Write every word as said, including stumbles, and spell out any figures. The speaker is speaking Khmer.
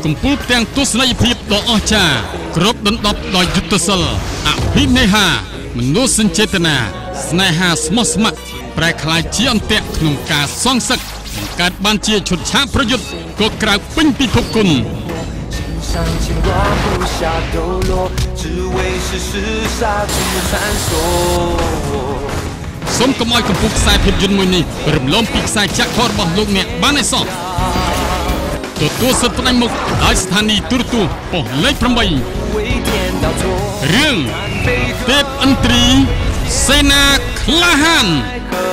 កំពូលទាំងទស្សនីយភាពដ៏អស្ចារ្យគ្រប់ដណ្ដប់ដោយយុទ្ធសិលអភិនេហាមនុស្សចេតនាស្នេហាស្មោះស្ម័គ្រប្រែក្លាយជាអន្ទាក់ក្នុងការសងសឹកបង្កើតបានជាឈុតឆាកប្រយុទ្ធក៏ក្រៅពេញពិភពគុណសូមកុំឲ្យកំពុះខ្សែភាពយន្តមួយនេះរំលងពីខ្សែចក្រខរបស់លោកអ្នកបានឯសោះទទួលសិទ្ធិផ្ដាច់មុខដោយស្ថានីយទូរទស្សន៍ប៉ុស្តិ៍លេខប្រាំបីរឿងទេពឥន្ទ្រីសេនាក្លាហាន